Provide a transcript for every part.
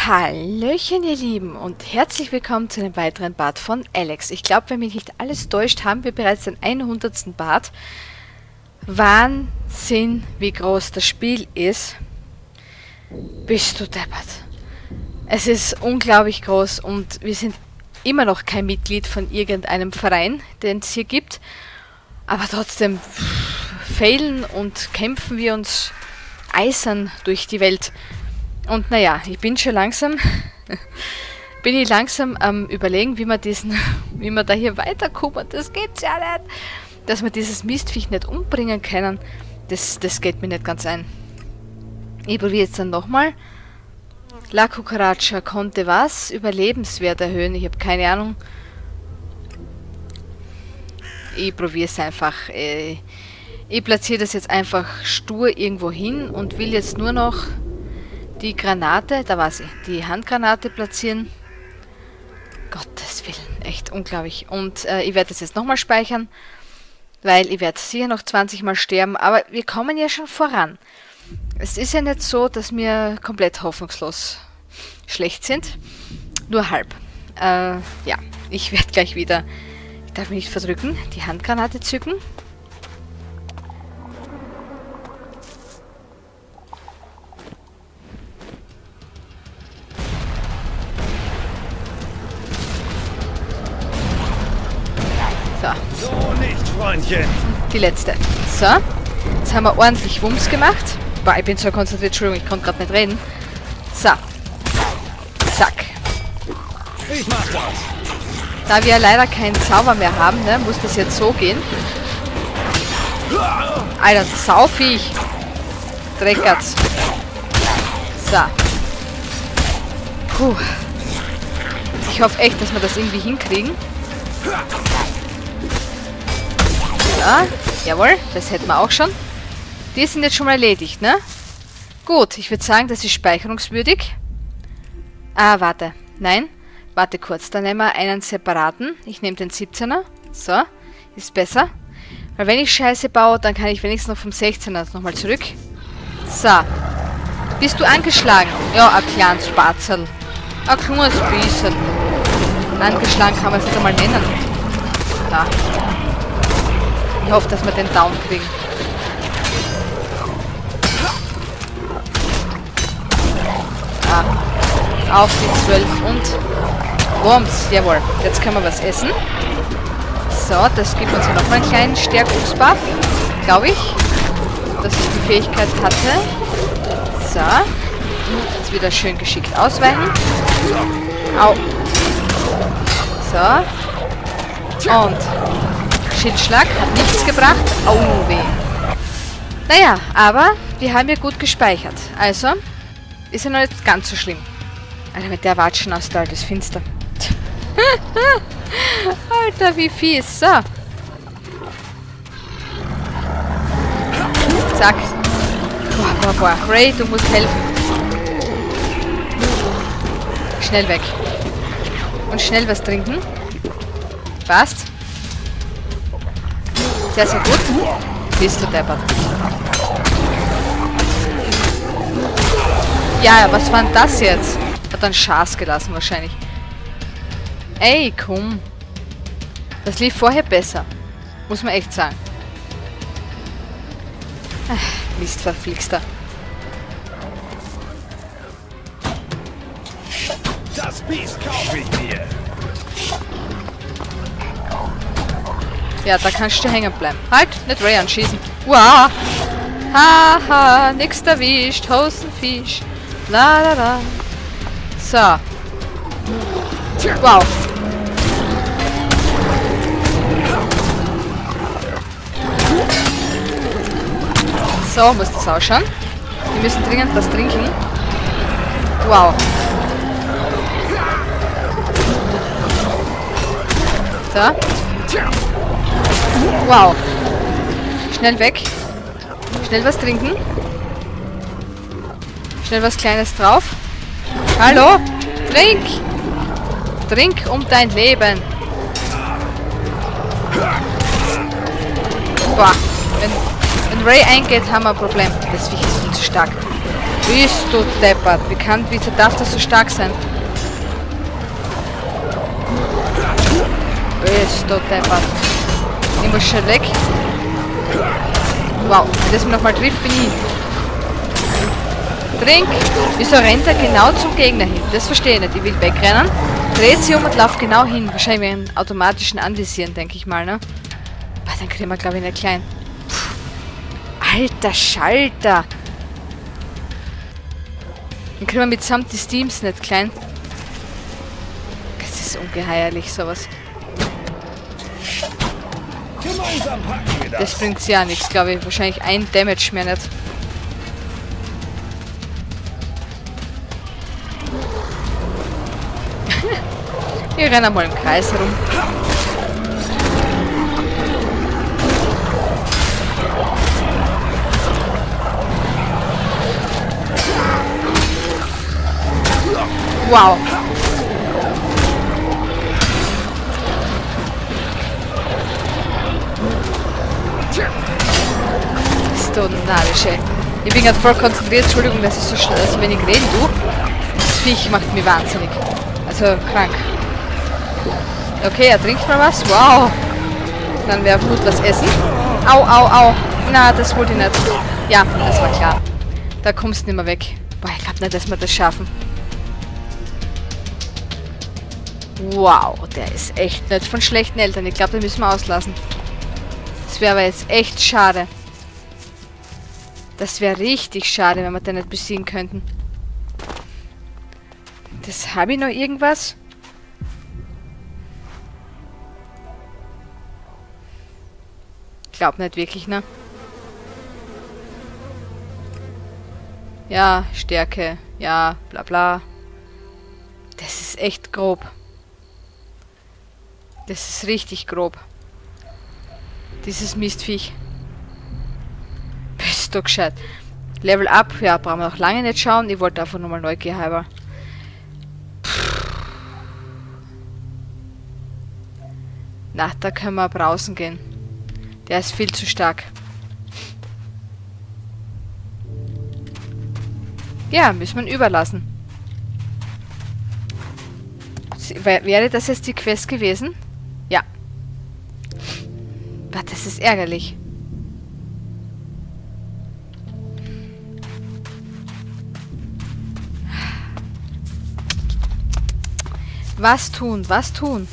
Hallöchen ihr Lieben und herzlich willkommen zu einem weiteren Part von Alex. Ich glaube, wenn mich nicht alles täuscht, haben wir bereits den 100. Part. Wahnsinn, wie groß das Spiel ist. Bist du deppert. Es ist unglaublich groß und wir sind immer noch kein Mitglied von irgendeinem Verein, den es hier gibt. Aber trotzdem failen und kämpfen wir uns eisern durch die Welt. Und naja, ich bin schon langsam, am Überlegen, wie wir da hier weiterkommen. Das geht's ja nicht. Dass wir dieses Mistviech nicht umbringen können, das geht mir nicht ganz ein. Ich probiere jetzt dann nochmal. La Cucaracha konnte was? Überlebenswert erhöhen. Ich habe keine Ahnung. Ich probiere es einfach. Ich platziere das jetzt einfach stur irgendwo hin und will jetzt nur noch die Granate, da war sie, die Handgranate platzieren. Gottes Willen, echt unglaublich. Und ich werde das jetzt nochmal speichern, weil ich werde sicher noch 20 Mal sterben, aber wir kommen ja schon voran. Es ist ja nicht so, dass wir komplett hoffnungslos schlecht sind, nur halb. Ja, ich werde gleich wieder, ich darf mich nicht verdrücken, die Handgranate zücken. So nicht, Freundchen. Die letzte. So. Jetzt haben wir ordentlich Wumms gemacht. Boah, ich bin so konzentriert. Entschuldigung, ich konnte gerade nicht reden. So. Zack. Ich mach das. Da wir leider keinen Zauber mehr haben, ne, muss das jetzt so gehen. Alter, Sauviech. Dreckert's. So. Puh. Ich hoffe echt, dass wir das irgendwie hinkriegen. Ja, jawohl, das hätten wir auch schon. Die sind jetzt schon mal erledigt, ne? Gut, ich würde sagen, das ist speicherungswürdig. Ah, warte. Nein, warte kurz. Dann nehmen wir einen separaten. Ich nehme den 17er. So, ist besser. Weil wenn ich Scheiße baue, dann kann ich wenigstens noch vom 16er nochmal zurück. So. Bist du angeschlagen? Ja, ein kleines Batzel. Ein kleines bisschen. Angeschlagen kann man es nicht einmal nennen. Da. Ich hoffe, dass wir den Down kriegen. Ah, auf die 12 und Wurms. Jawohl, jetzt können wir was essen. So, das gibt uns ja nochmal einen kleinen Stärkungsbuff, glaube ich. Dass ich die Fähigkeit hatte. So. Jetzt wieder schön geschickt ausweichen. Au. So. Und Schildschlag hat nichts gebracht. Au, weh. Naja, aber wir haben ja gut gespeichert. Also, ist ja noch nicht ganz so schlimm. Alter, mit der Watschen aus da, das finster. Alter, wie fies. So. Zack. Boah. Ray, du musst helfen. Schnell weg. Und schnell was trinken. Passt. Sehr, sehr gut. Bist du deppert. Ja, was war denn das jetzt? Hat einen Schaß gelassen wahrscheinlich. Ey, komm. Das lief vorher besser. Muss man echt sagen. Ach, Mist, verflixter. Das Biest kaufe ich mir. Ja, da kannst du hängen bleiben. Halt, nicht Ray anschießen. Wow. Haha, nix erwischt. Hosenfisch. La la la. So. Wow. So muss das ausschauen. Wir müssen dringend was trinken. Wow. So. Wow. Schnell weg. Schnell was trinken. Schnell was Kleines drauf. Hallo? Trink! Trink um dein Leben. Boah. Wenn Ray eingeht, haben wir ein Problem. Das Viech ist viel zu stark. Bist du deppert? Wieso darf das so stark sein? Bist du deppert? Ich muss schnell weg. Wow, wenn das mir nochmal trifft, bin ich. Trink! Wieso rennt er genau zum Gegner hin? Das verstehe ich nicht. Ich will wegrennen, dreht sich um und lauft genau hin. Wahrscheinlich mit einem automatischen Anvisieren, denke ich mal, ne? Boah, dann kriegen wir, glaube ich, nicht klein. Puh. Alter Schalter! Dann kriegen wir mitsamt die Steams nicht klein. Das ist ungeheuerlich, sowas. Gemeinsam packen wir Das bringt ja nichts, glaube ich. Wahrscheinlich ein Damage mehr nicht. Wir rennen mal im Kreis herum. Wow. Ist du narrisch, ey. Ich bin gerade voll konzentriert. Entschuldigung, dass ich so schnell, also wenig reden tue. Das Viech macht mich wahnsinnig. Also krank. Okay, er trinkt mal was. Wow. Dann wäre gut was essen. Au, au, au. Na, das wollte ich nicht. Ja, das war klar. Da kommst du nicht mehr weg. Boah, ich glaube nicht, dass wir das schaffen. Wow, der ist echt nicht von schlechten Eltern. Ich glaube, den müssen wir auslassen. Das wäre aber jetzt echt schade. Das wäre richtig schade, wenn wir den nicht besiegen könnten. Das habe ich noch irgendwas? Ich glaube nicht wirklich, ne? Ja, Stärke. Ja, bla bla. Das ist echt grob. Das ist richtig grob. Dieses Mistviech. Bist du gescheit. Level up, ja, brauchen wir noch lange nicht schauen. Ich wollte einfach nur mal Neugier halber. Na, da können wir brausen gehen. Der ist viel zu stark. Ja, müssen wir ihn überlassen. Wäre das jetzt die Quest gewesen? Ja. Aber das ist ärgerlich. Was tun? Was tun?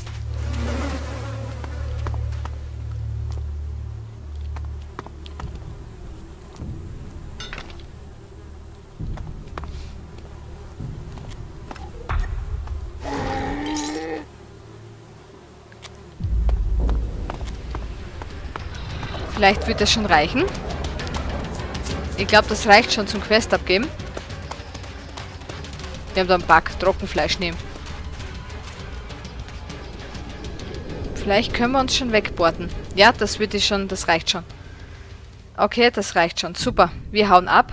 Vielleicht wird das schon reichen. Ich glaube, das reicht schon zum Quest abgeben. Wir haben da einen Bug, Trockenfleisch nehmen. Vielleicht können wir uns schon wegborten. Ja, das würde ich schon, das reicht schon. Okay, das reicht schon. Super, wir hauen ab.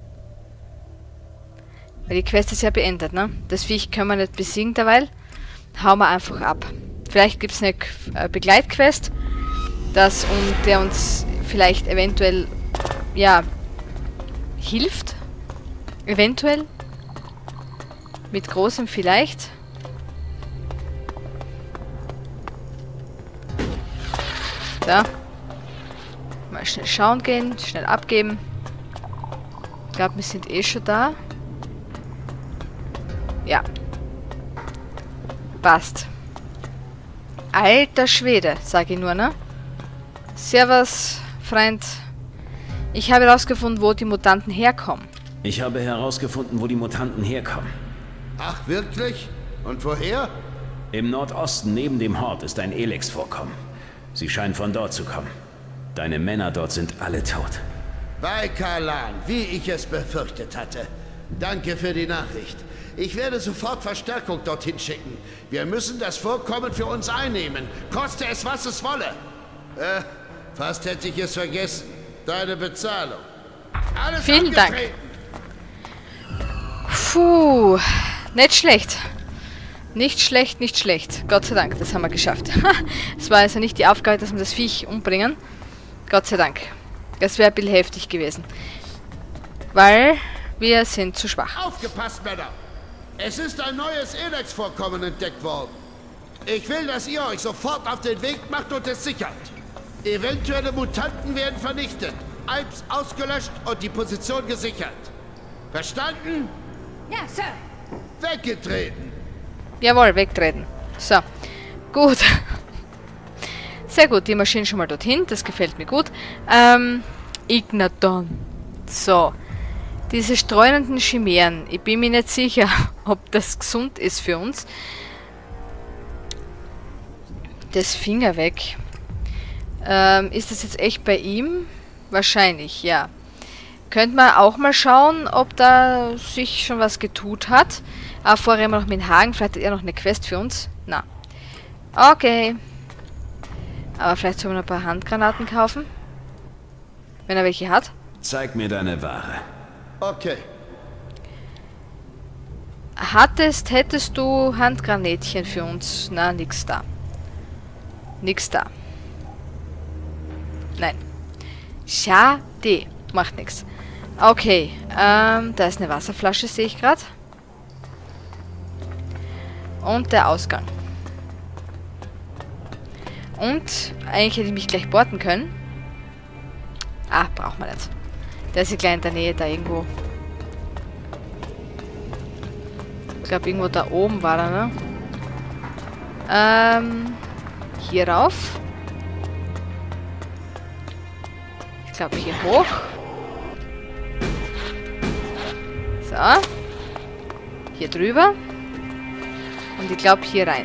Weil die Quest ist ja beendet, ne? Das Viech können wir nicht besiegen derweil. Hauen wir einfach ab. Vielleicht gibt es eine Begleitquest, der uns vielleicht eventuell, ja, hilft. Eventuell. Mit großem vielleicht. Da. Mal schnell schauen gehen, schnell abgeben. Ich glaube, wir sind eh schon da. Ja. Passt. Alter Schwede, sage ich nur, ne? Servus, Freund. Ich habe herausgefunden, wo die Mutanten herkommen. Ich habe herausgefunden, wo die Mutanten herkommen. Ach, wirklich? Und woher? Im Nordosten neben dem Hort ist ein Elex-Vorkommen. Sie scheinen von dort zu kommen. Deine Männer dort sind alle tot. Bei Kalan, wie ich es befürchtet hatte. Danke für die Nachricht. Ich werde sofort Verstärkung dorthin schicken. Wir müssen das Vorkommen für uns einnehmen. Koste es, was es wolle. Fast hätte ich es vergessen. Deine Bezahlung. Alles Vielen Dank. Puh, nicht schlecht. Nicht schlecht, nicht schlecht. Gott sei Dank, das haben wir geschafft. Es war also nicht die Aufgabe, dass wir das Viech umbringen. Gott sei Dank. Das wäre ein bisschen heftig gewesen. Weil Wir sind zu schwach. Aufgepasst, Männer! Es ist ein neues Elex-Vorkommen entdeckt worden. Ich will, dass ihr euch sofort auf den Weg macht und es sichert. Eventuelle Mutanten werden vernichtet, Alps ausgelöscht und die Position gesichert. Verstanden? Ja, Sir. Weggetreten. Jawohl, wegtreten. So, gut. Sehr gut, die Maschinen schon mal dorthin, das gefällt mir gut. Ignaton. So, diese streunenden Chimären, ich bin mir nicht sicher, ob das gesund ist für uns. Das Finger weg. Ist das jetzt echt bei ihm? Wahrscheinlich, ja. Könnte man auch mal schauen, ob da sich schon was getut hat. Aber vorher immer noch mit Hagen. Vielleicht hat er noch eine Quest für uns. Na. Okay. Aber vielleicht sollen wir noch ein paar Handgranaten kaufen. Wenn er welche hat. Zeig mir deine Ware. Okay. Hättest du Handgranätchen für uns? Na, nix da. Nix da. Nein. Schade. Macht nix. Okay. Da ist eine Wasserflasche, sehe ich gerade. Und der Ausgang. Und eigentlich hätte ich mich gleich porten können. Ah, braucht man nicht. Der ist hier gleich in der Nähe, da irgendwo. Ich glaube, irgendwo da oben war er, ne? Hier rauf. Ich glaube, hier hoch. So. Hier drüber. Und ich glaube, hier rein.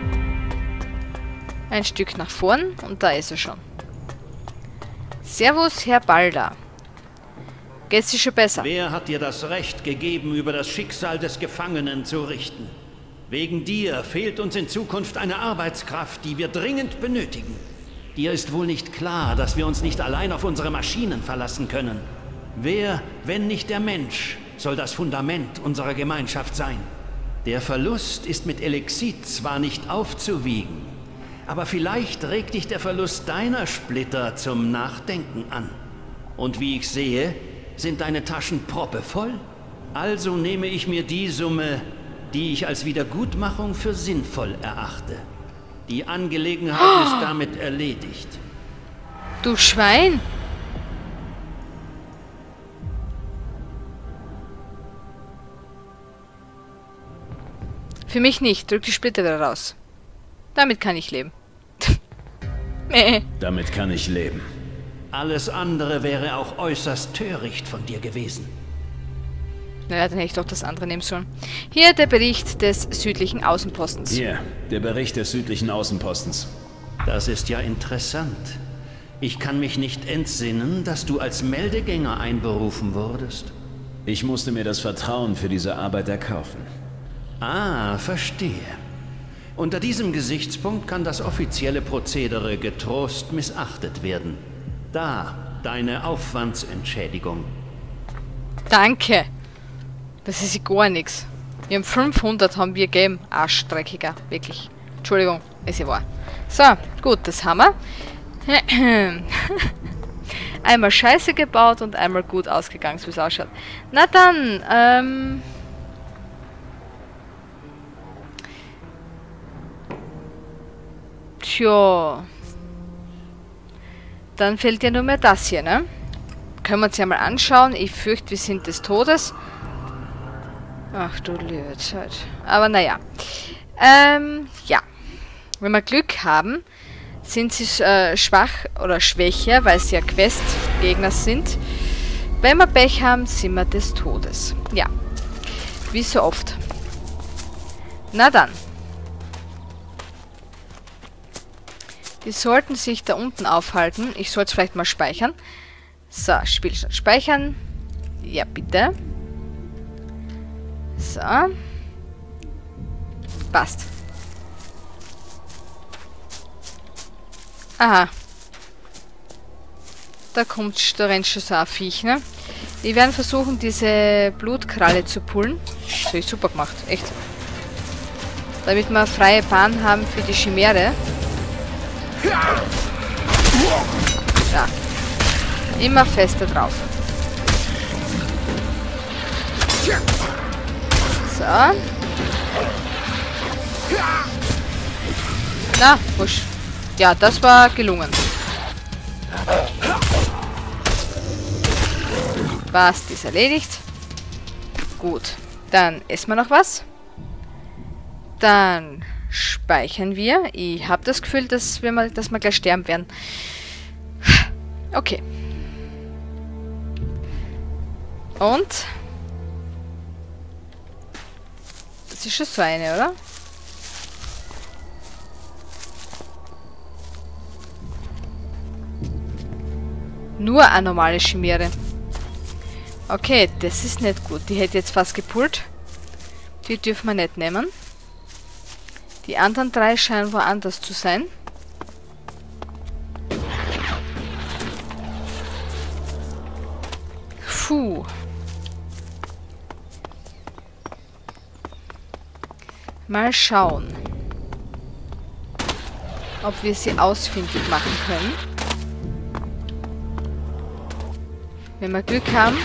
Ein Stück nach vorn und da ist er schon. Servus, Herr Balda. Geht's dir schon besser? Wer hat dir das Recht gegeben, über das Schicksal des Gefangenen zu richten? Wegen dir fehlt uns in Zukunft eine Arbeitskraft, die wir dringend benötigen. Dir ist wohl nicht klar, dass wir uns nicht allein auf unsere Maschinen verlassen können. Wer, wenn nicht der Mensch, soll das Fundament unserer Gemeinschaft sein? Der Verlust ist mit Elexit zwar nicht aufzuwiegen, aber vielleicht regt dich der Verlust deiner Splitter zum Nachdenken an. Und wie ich sehe, sind deine Taschen proppevoll. Also nehme ich mir die Summe, die ich als Wiedergutmachung für sinnvoll erachte. Die Angelegenheit ist damit erledigt. Du Schwein! Für mich nicht. Drück die Splitter wieder raus. Damit kann ich leben. Damit kann ich leben. Alles andere wäre auch äußerst töricht von dir gewesen. Naja, dann hätte ich doch das andere nehmen sollen. Hier der Bericht des südlichen Außenpostens. Hier, der Bericht des südlichen Außenpostens. Das ist ja interessant. Ich kann mich nicht entsinnen, dass du als Meldegänger einberufen wurdest. Ich musste mir das Vertrauen für diese Arbeit erkaufen. Ah, verstehe. Unter diesem Gesichtspunkt kann das offizielle Prozedere getrost missachtet werden. Da, deine Aufwandsentschädigung. Danke. Das ist ja gar nichts. Wir haben 500 haben wir gegeben. Arschdreckiger. Wirklich. Entschuldigung, ist ja wahr. So, gut, das haben wir. Einmal Scheiße gebaut und einmal gut ausgegangen, so wie es ausschaut. Na dann, Tja. Dann fehlt ja nur mehr das hier, ne? Können wir uns ja mal anschauen. Ich fürchte, wir sind des Todes. Ach du liebe Zeit. Aber naja. Ja. Wenn wir Glück haben, sind sie schwach oder schwächer, weil sie ja Quest-Gegner sind. Wenn wir Pech haben, sind wir des Todes. Ja. Wie so oft. Na dann. Die sollten sich da unten aufhalten. Ich soll es vielleicht mal speichern. So, Spielstand speichern. Ja, bitte. So. Passt. Aha. Da rennt schon so ein Viech, ne? Wir werden versuchen, diese Blutkralle zu pullen. Das habe ich super gemacht, echt. Damit wir freie Bahn haben für die Chimäre. Ja. Immer fester drauf. So. Na, wusch. Ja, das war gelungen. Passt, ist erledigt. Gut. Dann essen wir noch was. Dann speichern wir. Ich habe das Gefühl, dass wir gleich sterben werden. Okay. Und? Das ist schon so eine, oder? Nur eine normale Chimäre. Okay, das ist nicht gut. Die hätte jetzt fast gepult. Die dürfen wir nicht nehmen. Die anderen 3 scheinen woanders zu sein. Puh. Mal schauen, ob wir sie ausfindig machen können. Wenn wir Glück haben,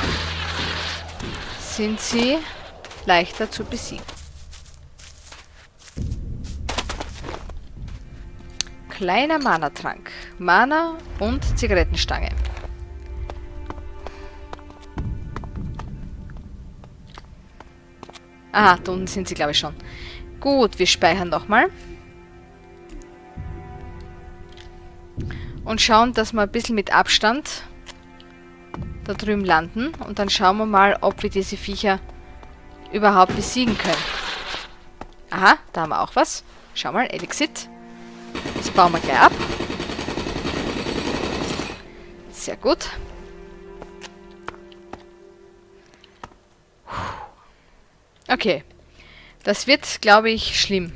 sind sie leichter zu besiegen. Kleiner Mana-Trank. Mana und Zigarettenstange. Aha, da unten sind sie, glaube ich, schon. Gut, wir speichern nochmal. Und schauen, dass wir ein bisschen mit Abstand da drüben landen. Und dann schauen wir mal, ob wir diese Viecher überhaupt besiegen können. Aha, da haben wir auch was. Schau mal, Elixit. Das bauen wir gleich ab. Sehr gut. Okay. Das wird, glaube ich, schlimm.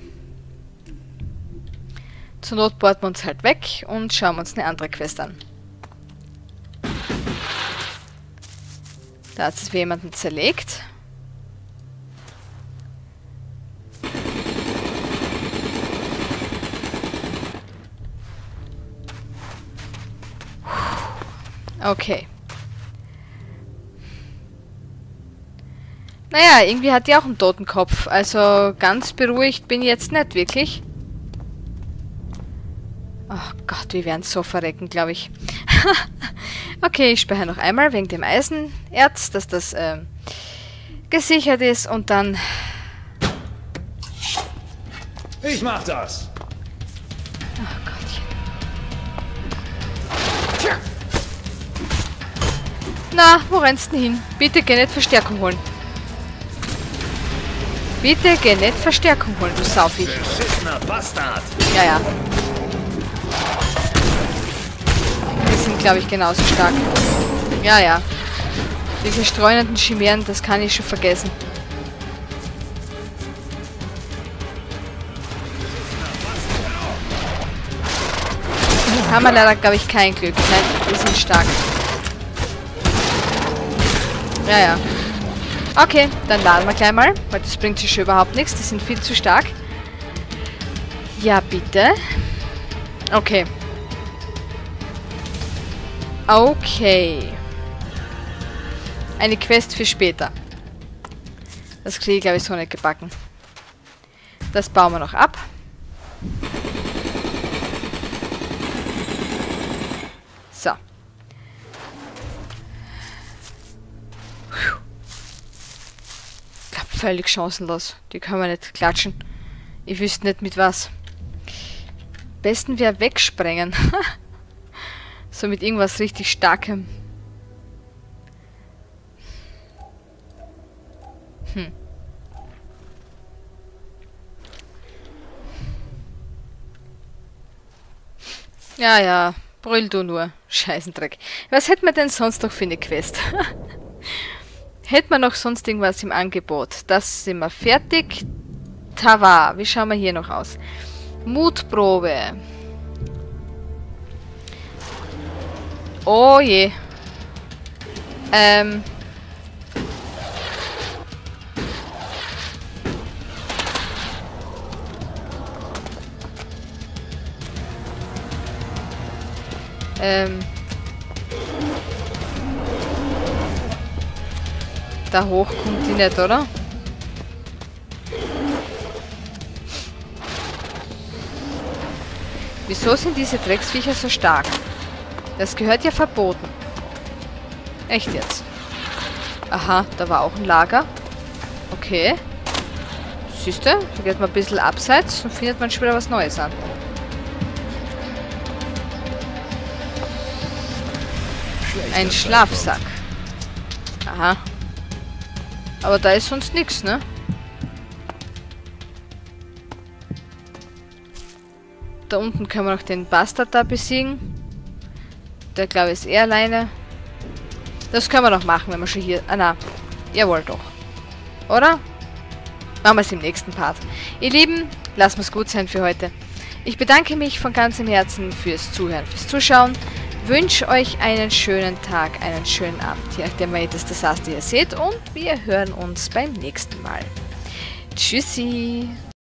Zur Not bohren wir uns halt weg und schauen uns eine andere Quest an. Da hat es jemanden zerlegt. Okay. Naja, irgendwie hat die auch einen Totenkopf. Also ganz beruhigt bin ich jetzt nicht wirklich. Oh Gott, wir werden so verrecken, glaube ich. Okay, ich speichere noch einmal wegen dem Eisenerz, dass das gesichert ist und dann... Ich mach das. Oh Gottchen. Na, wo rennst du denn hin? Bitte geh nicht Verstärkung holen. Bitte geh nicht Verstärkung holen, du Saufisch. Beschissener Bastard. Ja, ja. Die sind, glaube ich, genauso stark. Ja, ja. Diese streunenden Chimären, das kann ich schon vergessen. Haben wir leider, glaube ich, kein Glück. Nein, die sind stark. Ja, ja. Okay, dann laden wir gleich mal, weil das bringt sich schon überhaupt nichts. Die sind viel zu stark. Ja, bitte. Okay. Okay. Eine Quest für später. Das kriege ich, glaube ich, so nicht gebacken. Das bauen wir noch ab. So. Völlig chancenlos. Die können wir nicht klatschen. Ich wüsste nicht mit was. Besten wäre wegsprengen. So mit irgendwas richtig Starkem. Ja, ja. Brüll du nur. Scheißendreck. Was hätten wir denn sonst noch für eine Quest? Hätten wir noch sonst irgendwas im Angebot? Das sind wir fertig. Tavar. Wie schauen wir hier noch aus? Mutprobe. Oh je. Da hoch kommt die nicht, oder? Wieso sind diese Drecksviecher so stark? Das gehört ja verboten. Echt jetzt? Aha, da war auch ein Lager. Okay. Siehst du? Da geht man ein bisschen abseits und findet man schon wieder was Neues an. Ein Schlafsack. Aha. Aber da ist sonst nichts, ne? Da unten können wir noch den Bastard da besiegen. Der, glaube ich, ist eher alleine. Das können wir noch machen, wenn wir schon hier... Ah, na. Jawohl, doch. Oder? Machen wir es im nächsten Part. Ihr Lieben, lasst es gut sein für heute. Ich bedanke mich von ganzem Herzen fürs Zuhören, fürs Zuschauen. Wünsche euch einen schönen Tag, einen schönen Abend, je nachdem, wie das Desaster ihr seht. Und wir hören uns beim nächsten Mal. Tschüssi!